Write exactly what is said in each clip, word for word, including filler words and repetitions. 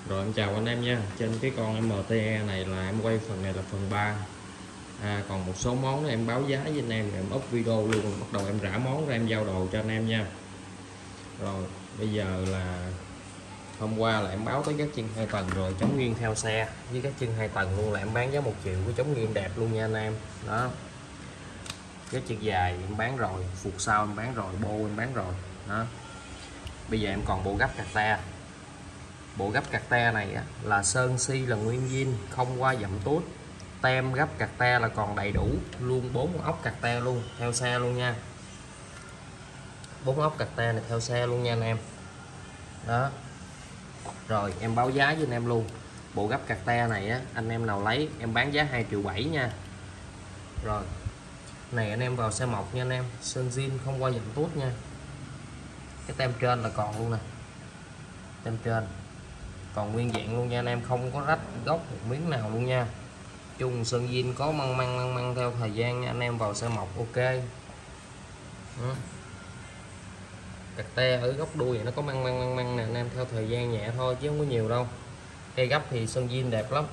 Rồi em chào anh em nha. Trên cái con em tê e này là em quay phần này là phần ba. À, còn một số món đó em báo giá với anh em, em up video luôn, bắt đầu em rã món ra em giao đồ cho anh em nha. Rồi bây giờ là hôm qua là em báo tới gác chân hai tầng rồi, chống nghiêng theo xe với gác chân hai tầng luôn là em bán giá một triệu với chống nghiêng đẹp luôn nha anh em. Đó, gác chân dài em bán rồi, phục sau em bán rồi, bô em bán rồi. Đó, bây giờ em còn bộ gấp cạc te. Bộ gấp cạc te này á, là sơn si là nguyên zin, không qua dặm tút, tem gấp cạc te là còn đầy đủ luôn, bốn ốc cạc te luôn theo xe luôn nha, bốn ốc cạc te này theo xe luôn nha anh em. Đó, rồi em báo giá với anh em luôn. Bộ gấp cạc te này á, anh em nào lấy em bán giá hai triệu bảy nha. Rồi này anh em vào xe mộc nha anh em, sơn zin không qua dặm tút nha. Cái tem trên là còn luôn nè, tem trên còn nguyên dạng luôn nha anh em, không có rách góc một miếng nào luôn nha. Chung sơn zin có măng măng măng măng theo thời gian nha anh em, vào xe mộc ok. Ừ. Cạc te ở góc đuôi này nó có măng măng măng măng nè anh em, theo thời gian nhẹ thôi chứ không có nhiều đâu. Cây gấp thì sơn zin đẹp lắm,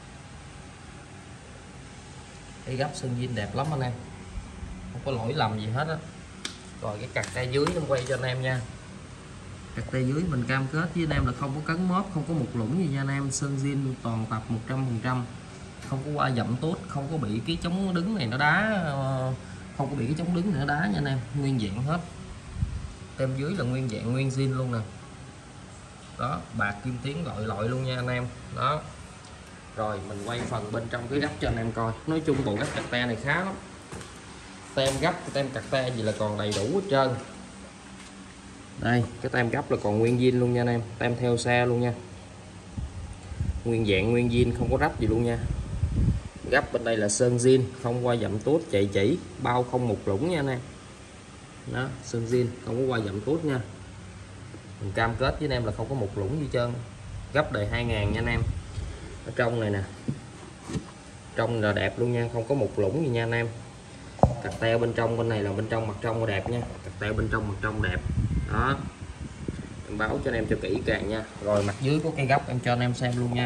cây gấp sơn zin đẹp lắm anh em, không có lỗi lầm gì hết á. Rồi cái cạc te dưới nó quay cho anh em nha. Cạc te dưới mình cam kết với anh em là không có cấn móp, không có một lũng gì nha anh em, sơn zin toàn tập một trăm phần trăm, không có qua dặm tốt, không có bị cái chống đứng này nó đá, không có bị cái chống đứng này nó đá nha anh em, nguyên dạng hết. Tem dưới là nguyên dạng nguyên zin luôn nè. Đó, bạc kim tuyến gọi lội luôn nha anh em. Đó, rồi mình quay phần bên trong cái gấp cho anh em coi. Nói chung bộ gấp cạc te này khá lắm, tem gấp tem cạc te gì là còn đầy đủ hết trơn. Đây cái tem gấp là còn nguyên zin luôn nha anh em, tem theo xe luôn nha, nguyên dạng nguyên zin không có rách gì luôn nha. Gấp bên đây là sơn zin không qua dặm tuốt, chạy chỉ, bao không một lũng nha anh em. Đó, sơn zin không có qua dặm tuốt nha, mình cam kết với anh em là không có một lũng gì trơn. Gấp đời hai ngàn nha anh em. Ở trong này nè, trong là đẹp luôn nha, không có một lũng gì nha anh em. Cạc teo bên trong, bên này là bên trong mặt trong đẹp nha, cạc teo bên trong mặt trong đẹp. Đó, em báo cho anh em cho kỹ càng nha. Rồi mặt dưới của cây gấp em cho anh em xem luôn nha.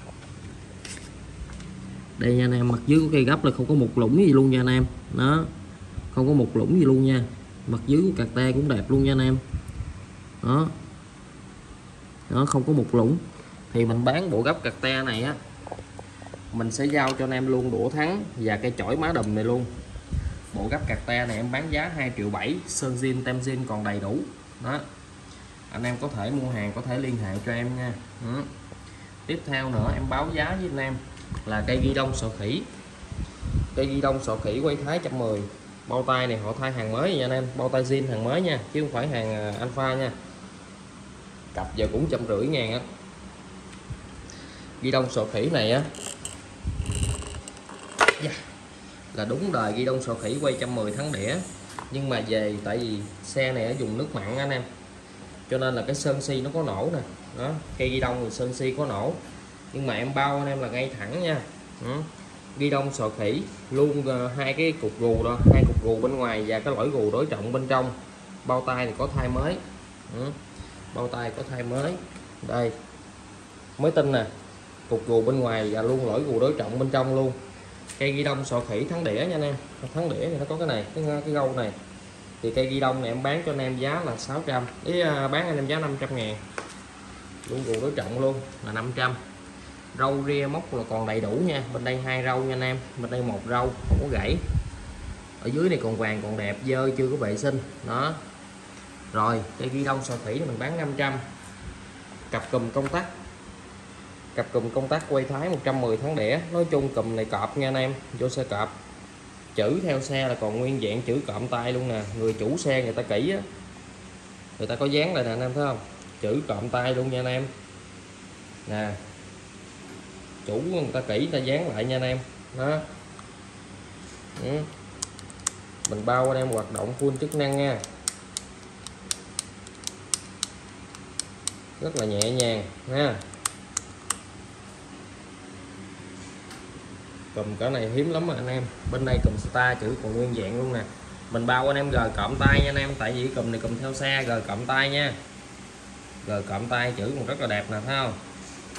Đây nha anh em, mặt dưới của cây gấp là không có một lũng gì luôn nha anh em. Đó, không có một lũng gì luôn nha. Mặt dưới của cạc te cũng đẹp luôn nha anh em. Đó, đó không có một lũng. Thì mình bán bộ gấp cạc te này á, mình sẽ giao cho anh em luôn đũa thắng và cây chổi má đùm này luôn. Bộ gấp cạc te này em bán giá hai triệu bảy, sơn zin tem zin còn đầy đủ. Đó, anh em có thể mua hàng có thể liên hệ cho em nha. Ừ. Tiếp theo nữa em báo giá với anh em là cây ghi đông sọ khỉ. Cây ghi đông sọ khỉ quay thái một trăm mười, bao tay này họ thay hàng mới nha anh em, bao tay zin hàng mới nha, chứ không phải hàng alpha nha. Cặp giờ cũng trăm rưỡi ngàn á. Ghi đông sọ khỉ này á, yeah, là đúng đời ghi đông sọ khỉ quay một trăm mười tháng đĩa, nhưng mà về tại vì xe này ở dùng nước mặn anh em, cho nên là cái sơn si nó có nổ nè. Đó, cây ghi đông thì sơn si có nổ, nhưng mà em bao anh em là ngay thẳng nha. Ừ. Ghi đông sọ khỉ luôn uh, hai cái cục gù đó, hai cục gù bên ngoài và cái lõi gù đối trọng bên trong. Bao tay thì có thay mới. Ừ. Bao tay có thay mới, đây mới tinh nè, cục gù bên ngoài và luôn lõi gù đối trọng bên trong luôn. Cây ghi đông sọ khỉ thắng đĩa nha anh em, thắng đĩa thì nó có cái này, cái, cái gâu này. Thì cây ghi đông này em bán cho anh em giá là sáu trăm, ý bán anh em giá năm trăm ngàn, luôn gù đối trọng luôn là năm trăm. Râu ria móc là còn đầy đủ nha, bên đây hai râu nha anh em, bên đây một râu không có gãy. Ở dưới này còn vàng còn đẹp, dơ chưa có vệ sinh. Đó, rồi cây ghi đông sọ khỉ thì mình bán năm trăm. Cặp cùm công tắc, cặp cùm công tắc quay thái một trăm mười tháng đĩa. Nói chung cùm này cọp nha anh em, vô xe cọp. Chữ theo xe là còn nguyên dạng chữ cộm tay luôn nè, người chủ xe người ta kỹ á, người ta có dán lại nè anh em thấy không, chữ cộm tay luôn nha anh em nè, chủ người ta kỹ, người ta dán lại nha anh em. Đó. Ừ. Mình bao anh em hoạt động full chức năng nha, rất là nhẹ nhàng ha. Cùm cỡ này hiếm lắm mà anh em, bên đây cùm star chữ còn nguyên dạng luôn nè. Mình bao anh em gờ cộm tay nha anh em, tại vì cùm này cùm theo xe gờ cộm tay nha, gờ cộm tay chữ còn rất là đẹp nè, thấy không.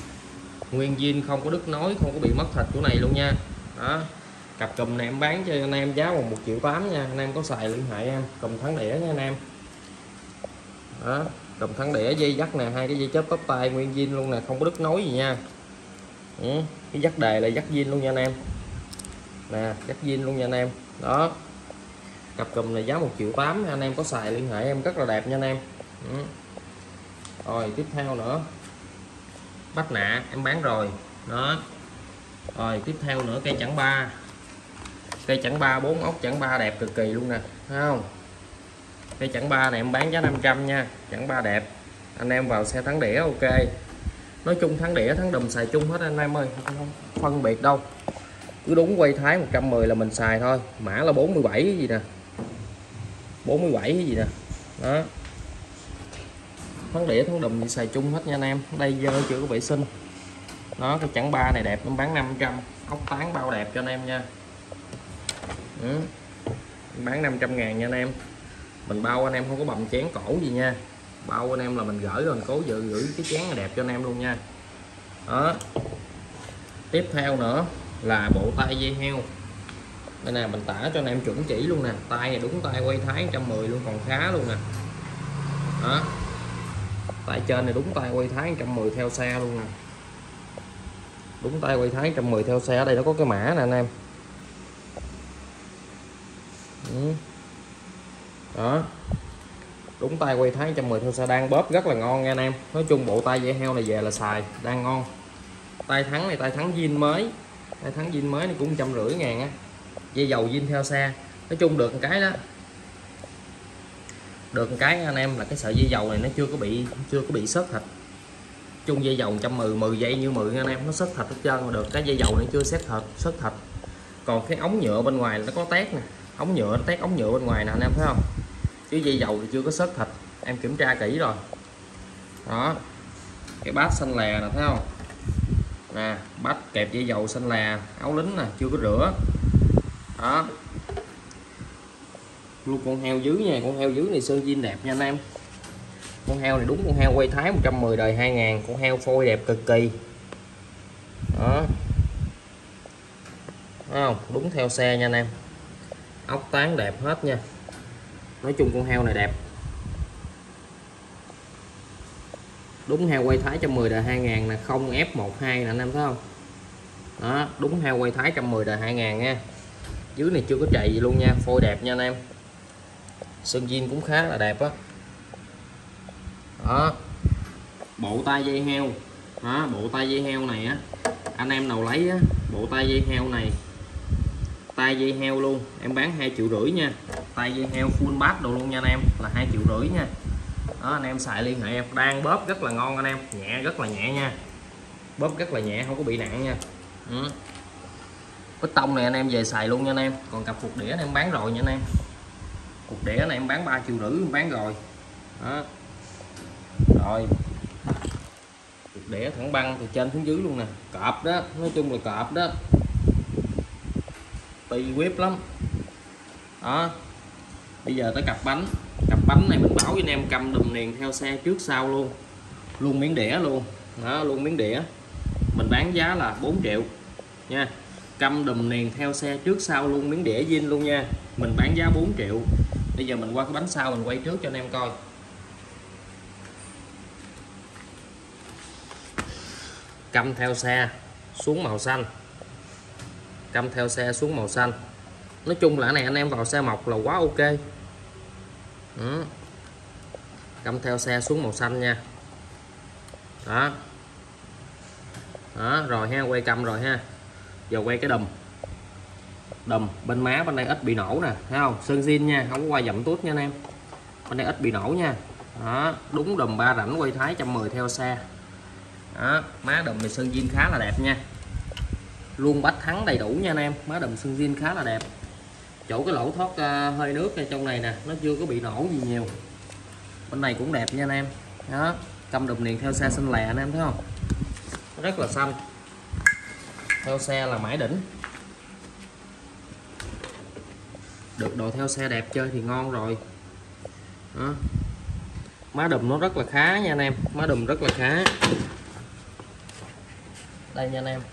nguyên zin, không có đứt nối, không có bị mất thịt chỗ này luôn nha. Đó, cặp cùm này em bán cho anh em giá bằng một triệu tám nha, anh em có xài liên hệ em. Cùm thắng đĩa nha anh em. Đó, cùm thắng đĩa dây dắt nè, hai cái dây chớp bắp tay nguyên zin luôn nè, không có đứt nối gì nha. Ừ, cái dắt đề là dắt zin luôn nha anh em. Nè, dắt zin luôn nha anh em. Đó, cặp cùm này giá một triệu tám, anh em có xài liên hệ em, rất là đẹp nha anh em. Ừ. Rồi tiếp theo nữa, bách nạ em bán rồi. Đó, rồi tiếp theo nữa cây chẵn ba, cây chẵn ba bốn ốc chẵn ba đẹp cực kỳ luôn nè, thấy không? Cây chẵn ba này em bán giá năm trăm nha, chẵn ba đẹp, anh em vào xe thắng đĩa ok. Nói chung thắng đĩa thắng đùm xài chung hết anh em ơi, không phân biệt đâu, cứ đúng quay thái một trăm mười là mình xài thôi. Mã là bốn mươi bảy gì nè, bốn mươi bảy gì nè. Đó, thắng đĩa thắng đùm thì xài chung hết nha anh em. Đây dơ chưa có vệ sinh. Đó, cái chẵn ba này đẹp, nó bán năm trăm, ốc tán bao đẹp cho anh em nha. Ừ, bán năm trăm ngàn nha anh em. Mình bao anh em không có bầm chén cổ gì nha, bao anh em là mình gửi rồi, mình cố giữ gửi cái chén này đẹp cho anh em luôn nha. Đó, tiếp theo nữa là bộ tay dây heo. Đây nè, mình tả cho anh em chuẩn chỉ luôn nè, tay này đúng tay quay thái một trăm mười luôn, còn khá luôn nè. Đó, tay trên này đúng tay quay thái một trăm mười theo xe luôn nè, đúng tay quay thái một trăm mười theo xe. Ở đây nó có cái mã nè anh em. Ừ. Đó, đúng tay quay thái một trăm mười theo xe, đang bóp rất là ngon nha anh em. Nói chung bộ tay dây heo này về là xài đang ngon. Tay thắng này tay thắng zin mới, tay thắng zin mới này cũng trăm rưỡi ngàn á, dây dầu zin theo xe. Nói chung được một cái đó, được một cái anh em là cái sợi dây dầu này nó chưa có bị chưa có bị xớt thịt. Chung dây dầu một trăm mười, mười giây như mười anh em, nó xớt thịt hết trơn mà được cái dây dầu này chưa xớt thịt, xớt thịt. Còn cái ống nhựa bên ngoài nó có tét nè, ống nhựa nó tét ống nhựa bên ngoài nè anh em thấy không, chứ dây dầu thì chưa có xớt thịt, em kiểm tra kỹ rồi. Đó, cái bát xanh lè nè thấy không nè, bát kẹp dây dầu xanh lè, áo lính nè, chưa có rửa. Đó, luôn con heo dưới nha, con heo dưới này sơn zin đẹp nha anh em. Con heo này đúng con heo quay thái một trăm mười đời hai ngàn, con heo phôi đẹp cực kỳ. Đó, thấy không, đúng theo xe nha anh em, ốc tán đẹp hết nha. Nói chung con heo này đẹp, đúng heo quay thái một trăm mười đời hai ngàn nè, không ép một hai nè anh em thấy không. Đó, đúng heo quay thái một trăm mười đời hai ngàn nha. Dưới này chưa có trầy gì luôn nha, phôi đẹp nha anh em, sơn zin cũng khá là đẹp á. Đó, bộ tay dây heo. Đó, bộ tay dây heo này á, anh em nào lấy á, bộ tay dây heo này, tay dây heo luôn em bán hai triệu rưỡi nha, tay dây heo full bát đồ luôn nha anh em, là hai triệu rưỡi nha. Đó, anh em xài liên hệ em, đang bóp rất là ngon anh em, nhẹ rất là nhẹ nha, bóp rất là nhẹ, không có bị nặng nha. Ừ. Cái tông này anh em về xài luôn nha anh em. Còn cặp phục đĩa này em bán rồi nha anh em, phục đĩa này em bán ba triệu rưỡi, em bán rồi. Đó, rồi phục đĩa thẳng băng từ trên xuống dưới luôn nè, cọp đó, nói chung là cọp đó, tùy whip lắm. Đó, bây giờ tới cặp bánh. Cặp bánh này mình báo với anh em cầm đùm niền theo xe trước sau luôn, luôn miếng đĩa luôn. Đó, luôn miếng đĩa, mình bán giá là bốn triệu nha, căm đùm niền theo xe trước sau luôn, miếng đĩa zin luôn nha, mình bán giá bốn triệu. Bây giờ mình qua cái bánh sau mình quay trước cho anh em coi. Căm theo xe xuống màu xanh, căm theo xe xuống màu xanh. Nói chung là cái này anh em vào xe mộc là quá ok. Ừ. Căm theo xe xuống màu xanh nha. Đó, đó rồi ha, quay căm rồi ha. Giờ quay cái đùm. Đùm bên má bên đây ít bị nổ nè, thấy không, sơn zin nha, không có qua dặm tuốt nha anh em, bên đây ít bị nổ nha. Đó, đúng đùm ba rãnh quay thái một trăm mười theo xe. Đó, má đùm này sơn zin khá là đẹp nha, luôn bách thắng đầy đủ nha anh em, má đùm sơn zin khá là đẹp. Chỗ cái lỗ thoát uh, hơi nước ở trong này nè, nó chưa có bị nổ gì nhiều. Bên này cũng đẹp nha anh em. Đó, căm đùm niền theo xe xanh lè anh em thấy không, rất là xanh, theo xe là mãi đỉnh. Được đồ theo xe đẹp chơi thì ngon rồi. Đó, má đùm nó rất là khá nha anh em, má đùm rất là khá. Đây nha anh em,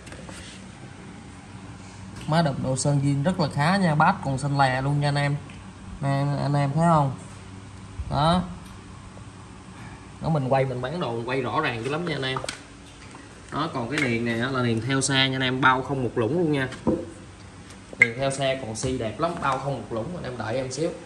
má đập độ sơn zin rất là khá nha, bát còn xanh lè luôn nha anh em. Nè, anh em thấy không đó, nó mình quay mình bán đồ mình quay rõ ràng dữ lắm nha anh em. Đó, còn cái niền này là niền theo xe nha anh em, bao không một lũng luôn nha. Niền theo xe còn xi đẹp lắm, bao không một lũng, anh em đợi em xíu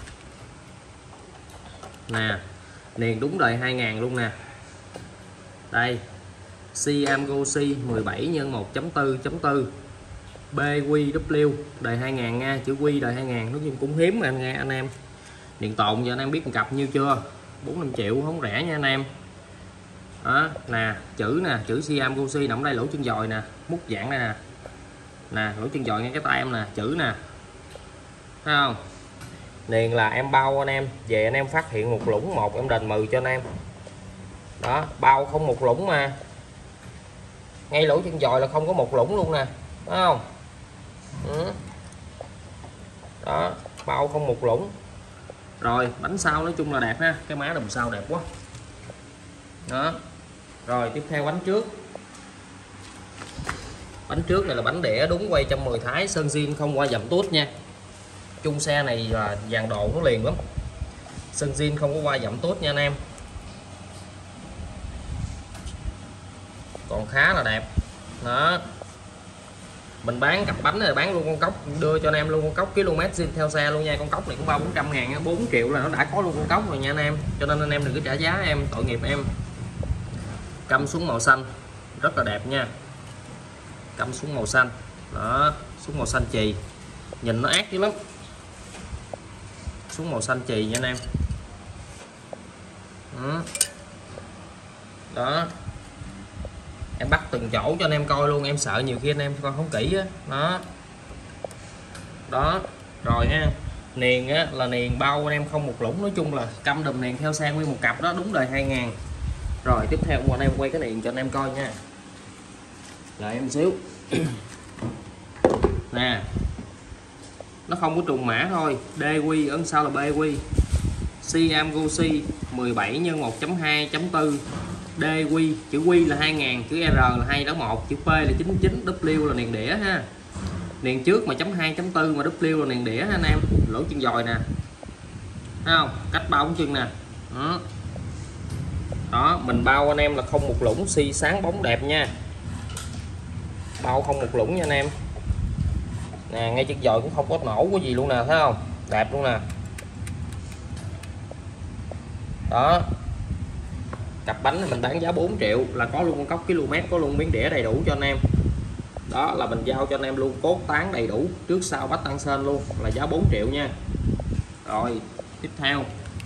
nè. Niền đúng đời hai ngàn luôn nè. Đây Siamgosi mười bảy nhân một chấm bốn chấm bốn bê quy vê đời hai ngàn nha, chữ Q đời hai ngàn, nói chung cũng hiếm mà anh nghe anh em. Điện tồn giờ anh em biết một cặp nhiêu chưa, bốn năm triệu không rẻ nha anh em. Đó nè, chữ nè, chữ Siamgosi nằm đây, lỗ chân dòi nè, mút dạng đây nè, nè lỗ chân dòi ngay cái tay em nè, chữ nè, thấy không. Niền là em bao anh em, về anh em phát hiện một lũng một em đền mừ cho anh em. Đó, bao không một lũng mà, ngay lỗ chân dòi là không có một lũng luôn nè, thấy không. Ừ. Đó, bao không một lũng. Rồi bánh sau nói chung là đẹp ha, cái má đùm sau đẹp quá. Đó, rồi tiếp theo bánh trước. Bánh trước này là bánh đĩa đúng quay một trăm mười thái, sơn zin không qua dặm tuốt nha. Chung xe này là vàng độ nó liền lắm, sơn zin không có qua dặm tuốt nha anh em, còn khá là đẹp. Đó, mình bán cặp bánh này bán luôn con cốc, đưa cho anh em luôn con cốc km zin theo xe luôn nha. Con cốc này cũng ba bốn trăm ngàn, bốn triệu là nó đã có luôn con cốc rồi nha anh em, cho nên anh em đừng có trả giá em, tội nghiệp em. Căm súng màu xanh rất là đẹp nha, căm súng màu xanh. Đó, súng màu xanh chì, nhìn nó ác dữ lắm, súng màu xanh chì nha anh em. Đó, đó. Em bắt từng chỗ cho anh em coi luôn, em sợ nhiều khi anh em coi không kỹ á. Đó, đó rồi ha. Niền á là niền bao anh em không một lũng, nói chung là căm đùm niền theo xe nguyên một cặp đó, đúng đời hai ngàn. Rồi tiếp theo anh em quay cái niền cho anh em coi nha, đợi em xíu. Nè, nó không có trùng mã thôi, đê quy ấn sau là bê quy. Siamgosi mười bảy nhân một chấm hai chấm bốn đê quy, chữ Q là hai ngàn, chữ R là hai đó một, chữ P là chín mươi chín, W là niền đĩa ha. Niền trước mà chấm hai chấm bốn mà W là niền đĩa ha anh em. Lỗ chân dòi nè, thấy không, cách bao ống chân nè. Đó, đó mình bao anh em là không một lũng, xi sáng bóng đẹp nha, bao không một lũng nha anh em. Nè, ngay chân dòi cũng không có nổ cái gì luôn nè, thấy không, đẹp luôn nè. Đó, cặp bánh này mình bán giá bốn triệu là có luôn con cốc km, có luôn miếng đĩa đầy đủ cho anh em. Đó là mình giao cho anh em luôn cốt tán đầy đủ, trước sau bách tăng sên luôn, là giá bốn triệu nha. Rồi tiếp theo,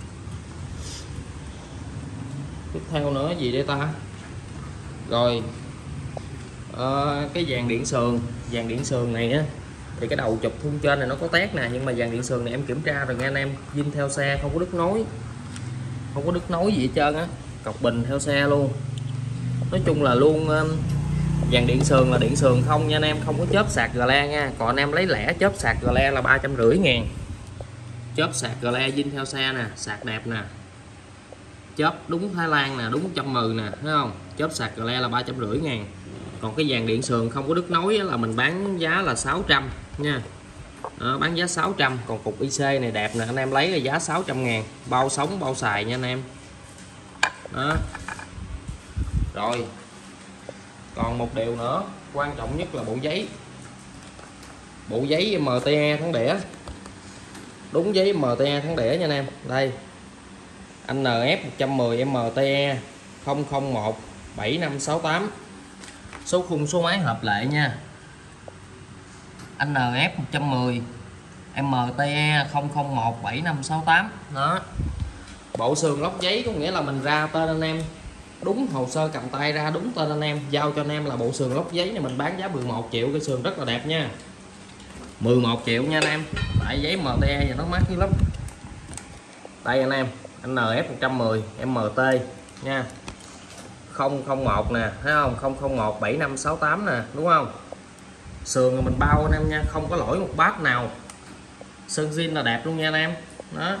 tiếp theo nữa gì đây ta. Rồi à, cái dàn điện sườn, dàn điện sườn này á thì cái đầu chụp thun trên này nó có tét nè, nhưng mà dàn điện sườn này em kiểm tra rồi nha anh em, zin theo xe, không có đứt nối, không có đứt nối gì hết trơn á, cọc bình theo xe luôn. Nói chung là luôn dàn điện sườn là điện sườn không nha anh em, không có chớp sạc gờ le nha. Còn anh em lấy lẻ chớp sạc gờ le là ba trăm rưỡi ngàn. Chớp sạc gờ le zin theo xe nè, sạc đẹp nè, chớp đúng Thái Lan nè, đúng trăm mười nè, thấy không, chớp sạc gờ le là ba trăm rưỡi ngàn. Còn cái dàn điện sườn không có đứt nối là mình bán giá là sáu trăm nha. Đó, bán giá sáu trăm. Còn cục i xê này đẹp nè, anh em lấy là giá sáu trăm ngàn, bao sống bao xài nha anh em. Đó. Rồi còn một điều nữa quan trọng nhất là bộ giấy, bộ giấy em tê e thắng đĩa, đúng giấy em tê e thắng đĩa nha anh em. Đây anh en ép một trăm mười em tê e không không một bảy năm sáu tám, số khung số máy hợp lệ nha. Anh en ép một trăm mười em tê e không không một bảy năm sáu tám. Đó, bộ sườn lót giấy có nghĩa là mình ra tên anh em, đúng hồ sơ cầm tay ra đúng tên anh em, giao cho anh em là bộ sườn lót giấy này mình bán giá mười một triệu. Cái sườn rất là đẹp nha, mười một triệu nha anh em, tại giấy em tê e và nó mắc dữ lắm. Đây anh em, anh en ép một trăm mười em tê nha, không không một nè, thấy không, không không một bảy năm sáu tám nè, đúng không. Sườn mình bao anh em nha, không có lỗi một bát nào, sơn zin là đẹp luôn nha anh em. Đó,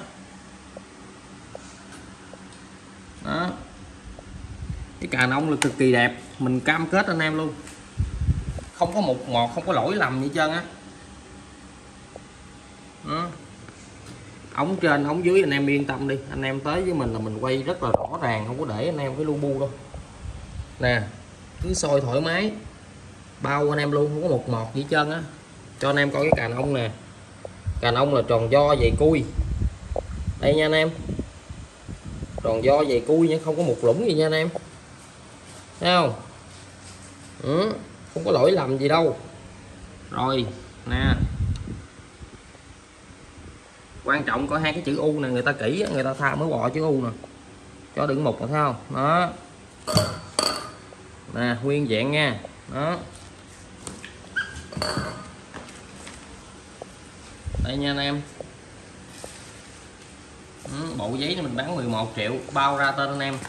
đó, cái cà nông là cực kỳ đẹp, mình cam kết anh em luôn. không có mục mọt, không có lỗi lầm gì hết trơn á. Đó. Ống trên ống dưới anh em yên tâm đi, anh em tới với mình là mình quay rất là rõ ràng, không có để anh em cái lu bu đâu nè, cứ sôi thoải mái bao anh em luôn, không có một mọt gì hết trơn á. Cho anh em coi cái cành ong nè, cành ong là tròn do dày cui đây nha anh em, tròn do dày cui nha, không có một lũng gì nha anh em, thấy không? Ừ, không có lỗi lầm gì đâu. Rồi nè, quan trọng có hai cái chữ U nè, người ta kỹ người ta tha mới bỏ chữ U nè, cho đừng mục, là thấy không? Đó nè, nguyên vẹn nha. Đó đây nha anh em. Ừ, bộ giấy này mình bán mười một triệu, bao ra tên anh em